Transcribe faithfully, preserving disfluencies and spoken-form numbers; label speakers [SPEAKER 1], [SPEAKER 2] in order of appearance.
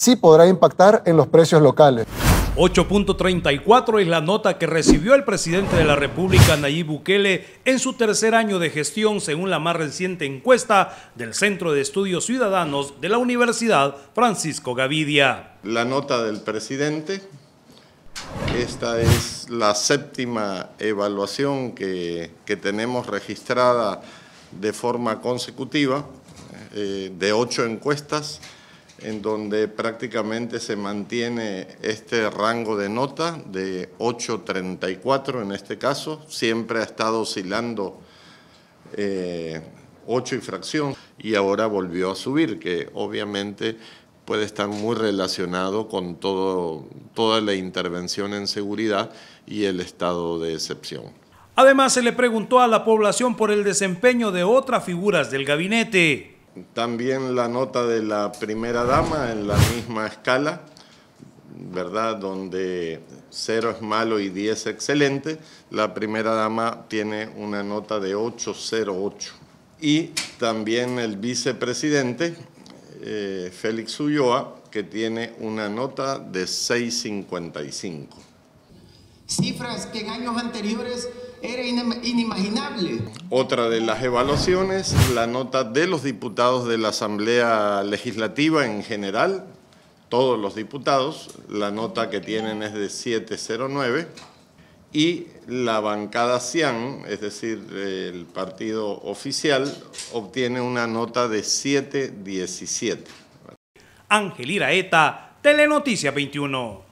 [SPEAKER 1] sí podrá impactar en los precios locales.
[SPEAKER 2] ocho punto treinta y cuatro es la nota que recibió el presidente de la República, Nayib Bukele, en su tercer año de gestión, según la más reciente encuesta del Centro de Estudios Ciudadanos de la Universidad Francisco Gavidia.
[SPEAKER 3] La nota del presidente, esta es la séptima evaluación que, que tenemos registrada de forma consecutiva, eh, de ocho encuestas, en donde prácticamente se mantiene este rango de nota de ocho punto treinta y cuatro en este caso, siempre ha estado oscilando eh, ocho y fracción y ahora volvió a subir, que obviamente puede estar muy relacionado con todo, toda la intervención en seguridad y el estado de excepción.
[SPEAKER 2] Además, se le preguntó a la población por el desempeño de otras figuras del gabinete.
[SPEAKER 3] También la nota de la primera dama en la misma escala, ¿verdad? Donde cero es malo y diez excelente. La primera dama tiene una nota de ocho punto cero ocho. Y también el vicepresidente, eh, Félix Ulloa, que tiene una nota de seis punto cincuenta y cinco.
[SPEAKER 4] Cifras que en años anteriores era inimaginable.
[SPEAKER 3] Otra de las evaluaciones, la nota de los diputados de la Asamblea Legislativa en general, todos los diputados, la nota que tienen es de siete punto cero nueve y la bancada Cian, es decir, el partido oficial, obtiene una nota de siete punto diecisiete.
[SPEAKER 2] Ángel Iraeta, Telenoticias veintiuno.